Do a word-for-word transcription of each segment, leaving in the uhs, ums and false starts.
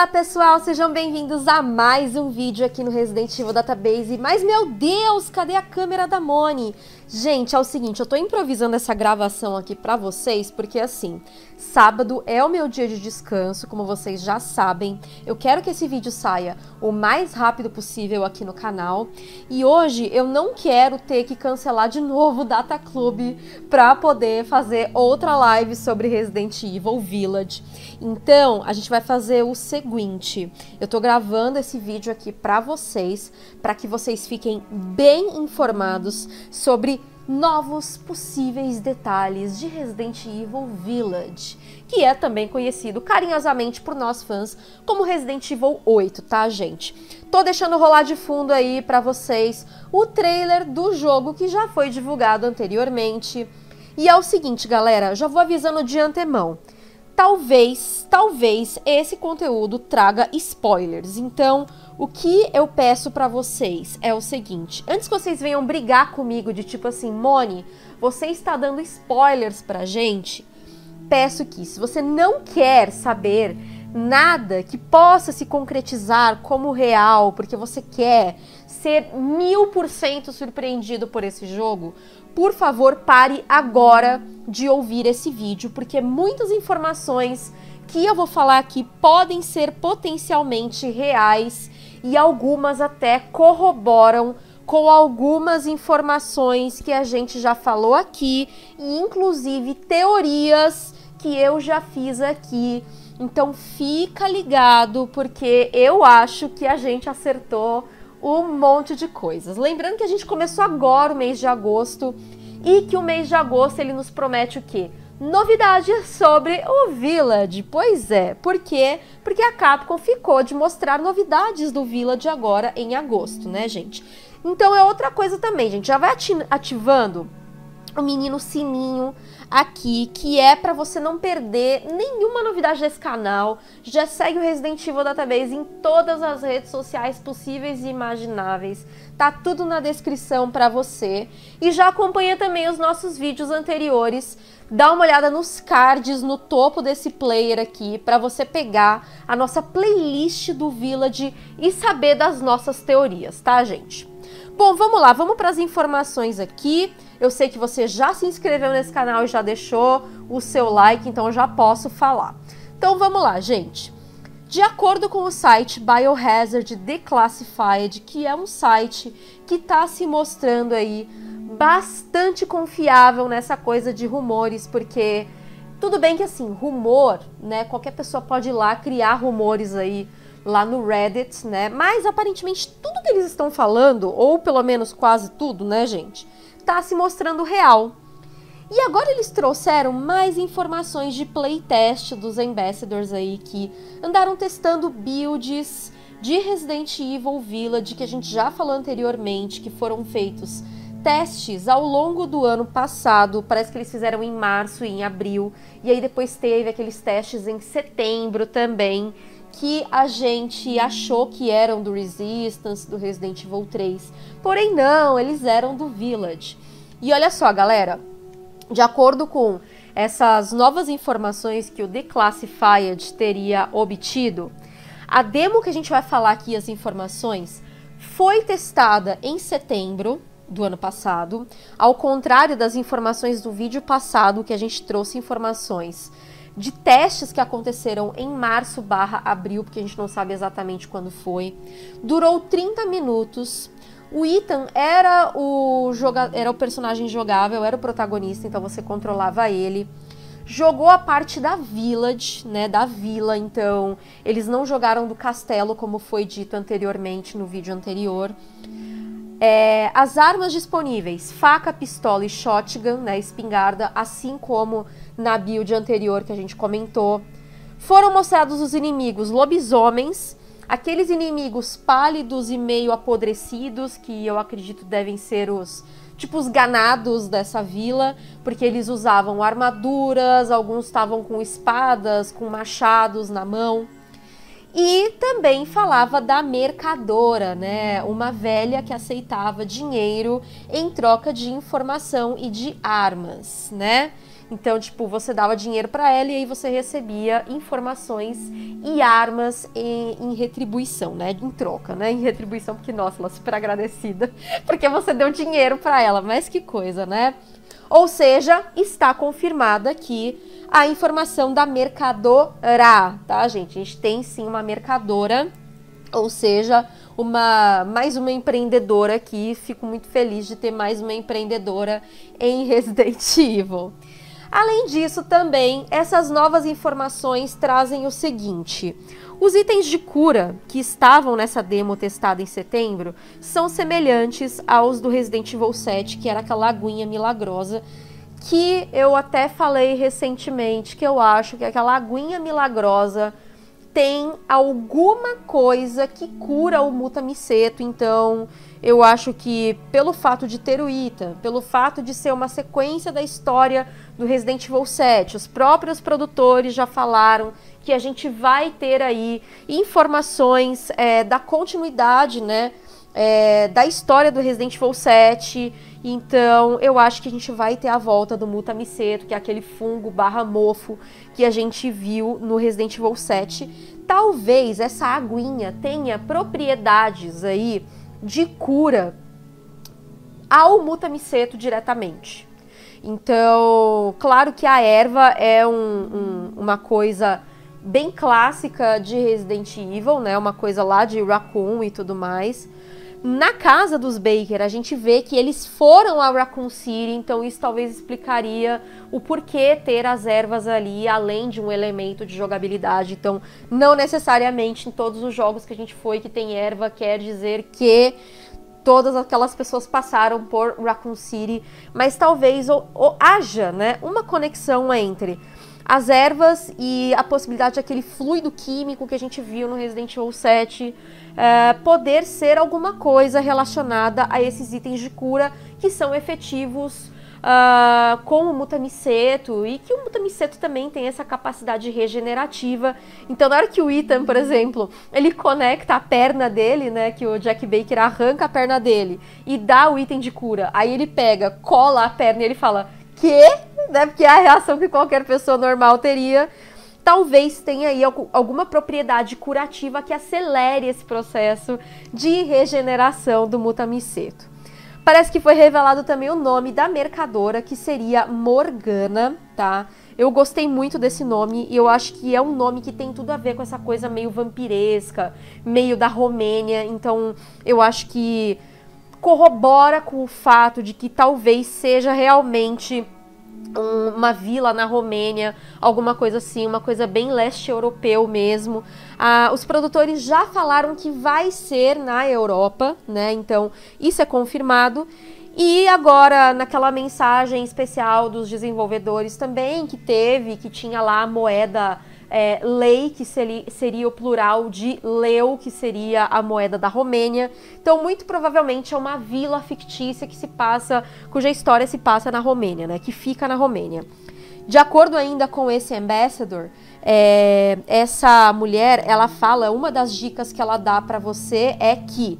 Olá pessoal, sejam bem-vindos a mais um vídeo aqui no Resident Evil Database. Mas meu Deus, cadê a câmera da Moni? Gente, é o seguinte, eu tô improvisando essa gravação aqui pra vocês porque assim, sábado é o meu dia de descanso, como vocês já sabem. Eu quero que esse vídeo saia o mais rápido possível aqui no canal. E hoje eu não quero ter que cancelar de novo o Data Club pra poder fazer outra live sobre Resident Evil Village. Então, a gente vai fazer o seguinte, eu tô gravando esse vídeo aqui pra vocês, pra que vocês fiquem bem informados sobre novos possíveis detalhes de Resident Evil Village, que é também conhecido carinhosamente por nós fãs como Resident Evil oito, tá, gente? Tô deixando rolar de fundo aí pra vocês o trailer do jogo que já foi divulgado anteriormente. E é o seguinte, galera, já vou avisando de antemão. Talvez, talvez esse conteúdo traga spoilers, então o que eu peço pra vocês é o seguinte, antes que vocês venham brigar comigo de tipo assim, Moni, você está dando spoilers pra gente, peço que se você não quer saber nada que possa se concretizar como real, porque você quer ser mil por cento surpreendido por esse jogo, por favor, pare agora de ouvir esse vídeo, porque muitas informações que eu vou falar aqui podem ser potencialmente reais e algumas até corroboram com algumas informações que a gente já falou aqui e inclusive teorias que eu já fiz aqui. Então fica ligado, porque eu acho que a gente acertou um monte de coisas. Lembrando que a gente começou agora o mês de agosto e que o mês de agosto ele nos promete o quê? Novidades sobre o Village. Pois é, por quê? Porque a Capcom ficou de mostrar novidades do Village agora em agosto, né, gente? Então é outra coisa também, gente. Já vai ativando o menino sininho aqui, que é para você não perder nenhuma novidade desse canal. Já segue o Resident Evil Database em todas as redes sociais possíveis e imagináveis. Tá tudo na descrição para você. E já acompanha também os nossos vídeos anteriores. Dá uma olhada nos cards no topo desse player aqui para você pegar a nossa playlist do Village e saber das nossas teorias, tá, gente? Bom, vamos lá, vamos para as informações aqui. Eu sei que você já se inscreveu nesse canal e já deixou o seu like, então eu já posso falar. Então vamos lá, gente. De acordo com o site Biohazard Declassified, que é um site que está se mostrando aí bastante confiável nessa coisa de rumores, porque tudo bem que assim, rumor, né, qualquer pessoa pode ir lá criar rumores aí lá no Reddit, né, mas aparentemente tudo que eles estão falando, ou pelo menos quase tudo, né, gente, tá se mostrando real. E agora eles trouxeram mais informações de playtest dos Ambassadors aí que andaram testando builds de Resident Evil Village, que a gente já falou anteriormente, que foram feitos testes ao longo do ano passado. Parece que eles fizeram em março e em abril, e aí depois teve aqueles testes em setembro também, que a gente achou que eram do Resistance, do Resident Evil três. Porém não, eles eram do Village. E olha só, galera, de acordo com essas novas informações que o Declassified teria obtido, a demo que a gente vai falar aqui, as informações, foi testada em setembro do ano passado, ao contrário das informações do vídeo passado, que a gente trouxe informações de testes que aconteceram em março barra abril, porque a gente não sabe exatamente quando foi. Durou trinta minutos. O Ethan era o, joga era o personagem jogável, era o protagonista, então você controlava ele. Jogou a parte da Village, né, da vila, então eles não jogaram do castelo, como foi dito anteriormente no vídeo anterior. É, as armas disponíveis, faca, pistola e shotgun, né, espingarda, assim como na build anterior que a gente comentou. Foram mostrados os inimigos lobisomens, aqueles inimigos pálidos e meio apodrecidos, que eu acredito devem ser os, tipo, os ganados dessa vila, porque eles usavam armaduras, alguns estavam com espadas, com machados na mão. E também falava da mercadora, né? Uma velha que aceitava dinheiro em troca de informação e de armas, né? Então, tipo, você dava dinheiro pra ela e aí você recebia informações e armas em, em retribuição, né? Em troca, né? Em retribuição, porque, nossa, ela é super agradecida, porque você deu dinheiro pra ela, mas que coisa, né? Ou seja, está confirmada aqui a informação da mercadora, tá, gente? A gente tem sim uma mercadora, ou seja, uma, mais uma empreendedora aqui. Fico muito feliz de ter mais uma empreendedora em Resident Evil. Além disso, também, essas novas informações trazem o seguinte: os itens de cura que estavam nessa demo testada em setembro são semelhantes aos do Resident Evil sete, que era aquela aguinha milagrosa, que eu até falei recentemente, que eu acho que aquela aguinha milagrosa tem alguma coisa que cura o Mutamiceto. Então eu acho que pelo fato de ter o Ethan, pelo fato de ser uma sequência da história do Resident Evil sete, os próprios produtores já falaram que a gente vai ter aí informações é, da continuidade, né, é, da história do Resident Evil sete. Então eu acho que a gente vai ter a volta do Mutamiceto, que é aquele fungo barra mofo que a gente viu no Resident Evil sete. Talvez essa aguinha tenha propriedades aí de cura ao Mutamiceto diretamente. Então, claro que a erva é um, um, uma coisa bem clássica de Resident Evil, né? Uma coisa lá de Raccoon e tudo mais. Na casa dos Baker, a gente vê que eles foram a Raccoon City, então isso talvez explicaria o porquê ter as ervas ali, além de um elemento de jogabilidade. Então, não necessariamente em todos os jogos que a gente foi que tem erva, quer dizer que todas aquelas pessoas passaram por Raccoon City, mas talvez ou, ou haja, né, uma conexão entre as ervas e a possibilidade daquele fluido químico que a gente viu no Resident Evil sete é, poder ser alguma coisa relacionada a esses itens de cura que são efetivos uh, com o Mutamiceto, e que o Mutamiceto também tem essa capacidade regenerativa. Então na hora que o Ethan, por exemplo, ele conecta a perna dele, né, que o Jack Baker arranca a perna dele e dá o item de cura, aí ele pega, cola a perna e ele fala, quê? Né, porque é a reação que qualquer pessoa normal teria. Talvez tenha aí alguma propriedade curativa que acelere esse processo de regeneração do Mutamiceto. Parece que foi revelado também o nome da mercadora, que seria Morgana, tá? Eu gostei muito desse nome e eu acho que é um nome que tem tudo a ver com essa coisa meio vampiresca, meio da Romênia. Então eu acho que corrobora com o fato de que talvez seja realmente uma vila na Romênia, alguma coisa assim, uma coisa bem leste europeu mesmo. Ah, os produtores já falaram que vai ser na Europa, né? Então isso é confirmado. E agora, naquela mensagem especial dos desenvolvedores também, que teve, que tinha lá a moeda é, lei, que seria, seria o plural de leu, que seria a moeda da Romênia. Então, muito provavelmente é uma vila fictícia que se passa, cuja história se passa na Romênia, né? Que fica na Romênia. De acordo ainda com esse ambassador, é, essa mulher, ela fala, uma das dicas que ela dá para você é que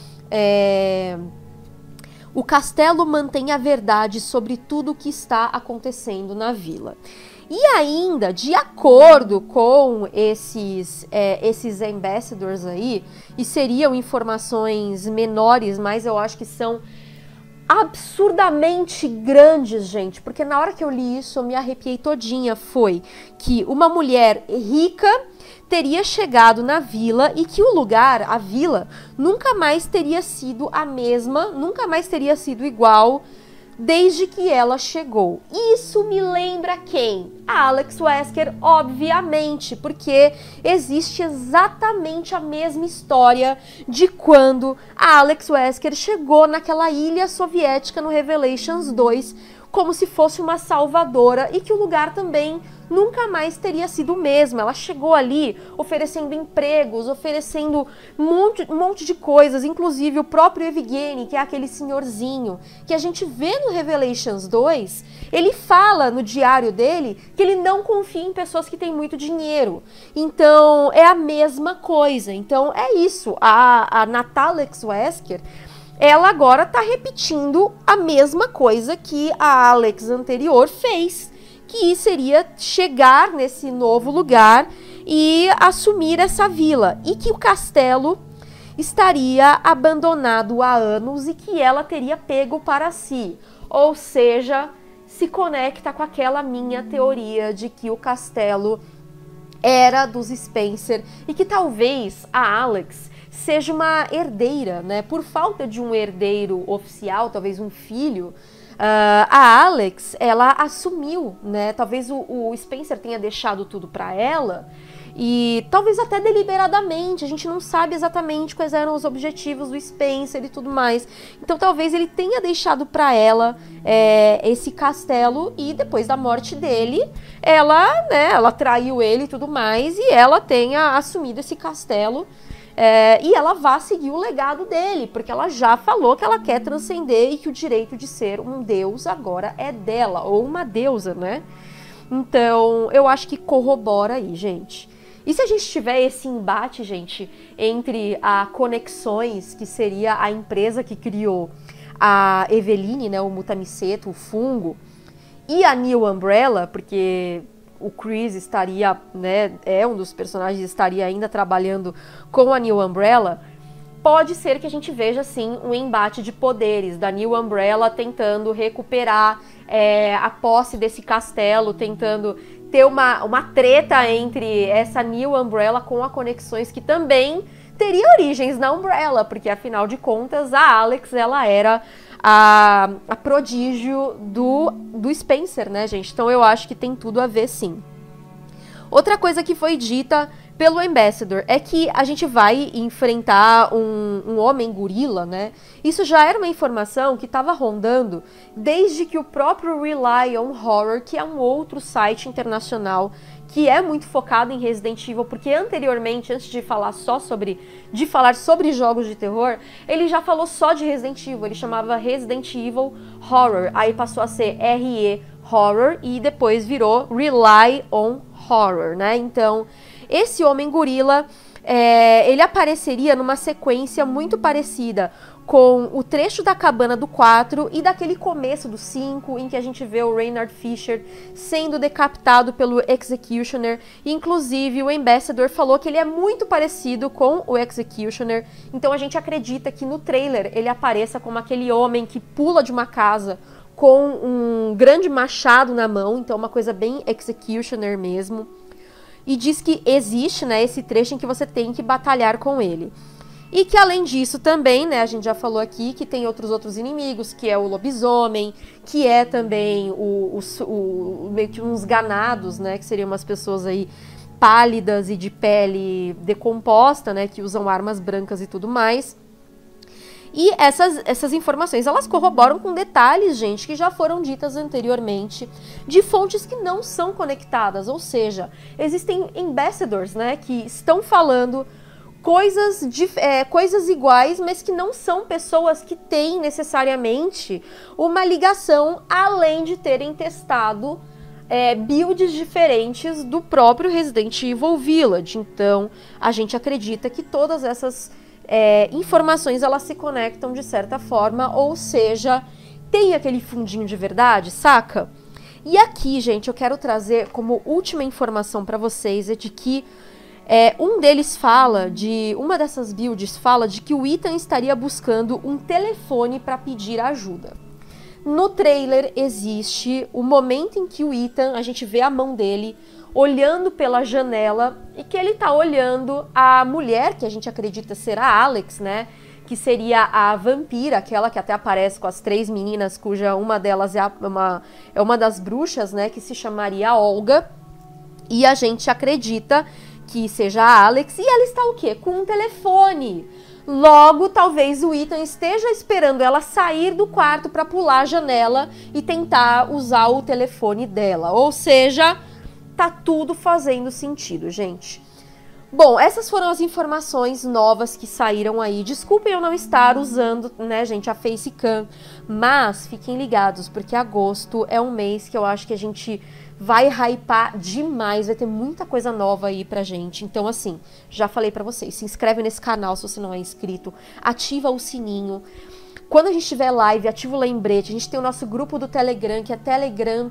é, o castelo mantém a verdade sobre tudo o que está acontecendo na vila. E ainda, de acordo com esses, é, esses ambassadors aí, e seriam informações menores, mas eu acho que são absurdamente grandes, gente, porque na hora que eu li isso eu me arrepiei todinha, foi que uma mulher rica teria chegado na vila e que o lugar, a vila, nunca mais teria sido a mesma, nunca mais teria sido igual desde que ela chegou. Isso me lembra quem? A Alex Wesker, obviamente, porque existe exatamente a mesma história de quando a Alex Wesker chegou naquela ilha soviética no Revelations dois, como se fosse uma salvadora, e que o lugar também nunca mais teria sido o mesmo. Ela chegou ali oferecendo empregos, oferecendo um monte, um monte de coisas, inclusive o próprio Evgeny, que é aquele senhorzinho que a gente vê no Revelations dois, ele fala no diário dele que ele não confia em pessoas que têm muito dinheiro. Então é a mesma coisa. Então é isso, a, a Natalia Wesker, ela agora tá repetindo a mesma coisa que a Alex anterior fez, que que seria chegar nesse novo lugar e assumir essa vila, e que o castelo estaria abandonado há anos e que ela teria pego para si. Ou seja, se conecta com aquela minha teoria de que o castelo era dos Spencer e que talvez a Alex seja uma herdeira, né? Por falta de um herdeiro oficial, talvez um filho, uh, a Alex, ela assumiu, né? Talvez o, o Spencer tenha deixado tudo para ela e talvez até deliberadamente, a gente não sabe exatamente quais eram os objetivos do Spencer e tudo mais. Então talvez ele tenha deixado para ela é, esse castelo e depois da morte dele, ela, né, ela traiu ele e tudo mais e ela tenha assumido esse castelo. É, e ela vai seguir o legado dele, porque ela já falou que ela quer transcender e que o direito de ser um deus agora é dela, ou uma deusa, né? Então, eu acho que corrobora aí, gente. E se a gente tiver esse embate, gente, entre a Conexões, que seria a empresa que criou a Eveline, né, o Mutamiceto, o fungo, e a New Umbrella, porque o Chris estaria, né, é um dos personagens, estaria ainda trabalhando com a New Umbrella, pode ser que a gente veja, sim, um embate de poderes da New Umbrella tentando recuperar é, a posse desse castelo, tentando ter uma, uma treta entre essa New Umbrella com a Conexões, que também teria origens na Umbrella, porque afinal de contas a Alex, ela era a, a prodígio do, do Spencer, né, gente? Então eu acho que tem tudo a ver, sim. Outra coisa que foi dita pelo Ambassador é que a gente vai enfrentar um, um homem gorila, né? Isso já era uma informação que estava rondando desde que o próprio Rely on Horror, que é um outro site internacional que é muito focado em Resident Evil, porque anteriormente, antes de falar só sobre, de falar sobre jogos de terror, ele já falou só de Resident Evil, ele chamava Resident Evil Horror, aí passou a ser R E Horror e depois virou Rely on Horror, né? Então, esse homem gorila, é, ele apareceria numa sequência muito parecida com o trecho da cabana do quatro e daquele começo do cinco, em que a gente vê o Reynard Fisher sendo decapitado pelo Executioner. Inclusive, o Ambassador falou que ele é muito parecido com o Executioner, então a gente acredita que no trailer ele apareça como aquele homem que pula de uma casa com um grande machado na mão, então uma coisa bem Executioner mesmo. E diz que existe, né, esse trecho em que você tem que batalhar com ele. E que além disso também, né, a gente já falou aqui que tem outros outros inimigos, que é o lobisomem, que é também o, o, o, meio que uns ganados, né, que seriam umas pessoas aí pálidas e de pele decomposta, né, que usam armas brancas e tudo mais. E essas, essas informações, elas corroboram com detalhes, gente, que já foram ditas anteriormente, de fontes que não são conectadas, ou seja, existem ambassadors, né, que estão falando coisas, de, é, coisas iguais, mas que não são pessoas que têm necessariamente uma ligação, além de terem testado é, builds diferentes do próprio Resident Evil Village. Então, a gente acredita que todas essas É, informações, elas se conectam de certa forma, ou seja, tem aquele fundinho de verdade, saca? E aqui, gente, eu quero trazer como última informação para vocês é de que é, um deles fala de, uma dessas builds fala de que o Ethan estaria buscando um telefone para pedir ajuda. No trailer existe o momento em que o Ethan, a gente vê a mão dele olhando pela janela e que ele tá olhando a mulher, que a gente acredita ser a Alex, né? Que seria a vampira, aquela que até aparece com as três meninas, cuja uma delas é, a, uma, é uma das bruxas, né? Que se chamaria Olga. E a gente acredita que seja a Alex. E ela está o quê? Com um telefone. Logo, talvez o Ethan esteja esperando ela sair do quarto para pular a janela e tentar usar o telefone dela. Ou seja, tá tudo fazendo sentido, gente. Bom, essas foram as informações novas que saíram aí. Desculpem eu não estar usando, né, gente, a Facecam, mas fiquem ligados, porque agosto é um mês que eu acho que a gente vai hypar demais, vai ter muita coisa nova aí pra gente. Então, assim, já falei pra vocês, se inscreve nesse canal se você não é inscrito, ativa o sininho. Quando a gente tiver live, ativa o lembrete. A gente tem o nosso grupo do Telegram, que é telegram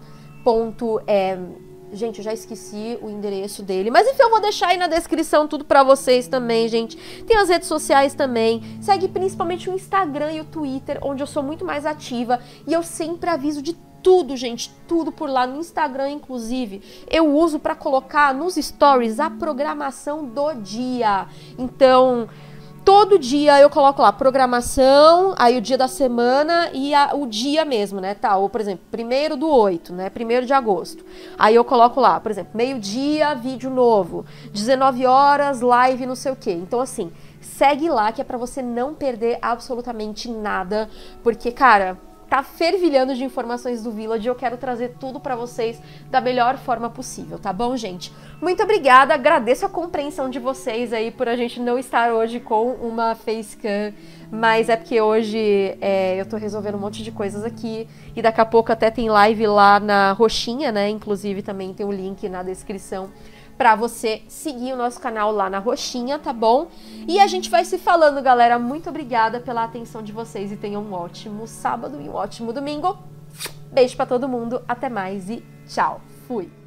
ponto, é... gente, eu já esqueci o endereço dele, mas enfim, eu vou deixar aí na descrição tudo pra vocês também, gente. Tem as redes sociais também, segue principalmente o Instagram e o Twitter, onde eu sou muito mais ativa, e eu sempre aviso de tudo, gente, tudo por lá. No Instagram, inclusive, eu uso pra colocar nos stories a programação do dia. Então, todo dia eu coloco lá programação, aí o dia da semana e a, o dia mesmo, né? Tá, ou por exemplo, primeiro do oito, né? Primeiro de agosto. Aí eu coloco lá, por exemplo, meio-dia, vídeo novo. dezenove horas, live, não sei o quê. Então, assim, segue lá que é pra você não perder absolutamente nada. Porque, cara, tá fervilhando de informações do Village e eu quero trazer tudo pra vocês da melhor forma possível, tá bom, gente? Muito obrigada, agradeço a compreensão de vocês aí por a gente não estar hoje com uma facecam, mas é porque hoje é, eu tô resolvendo um monte de coisas aqui e daqui a pouco até tem live lá na Roxinha, né? Inclusive também tem o link na descrição pra você seguir o nosso canal lá na Roxinha, tá bom? E a gente vai se falando, galera. Muito obrigada pela atenção de vocês e tenham um ótimo sábado e um ótimo domingo. Beijo pra todo mundo, até mais e tchau. Fui!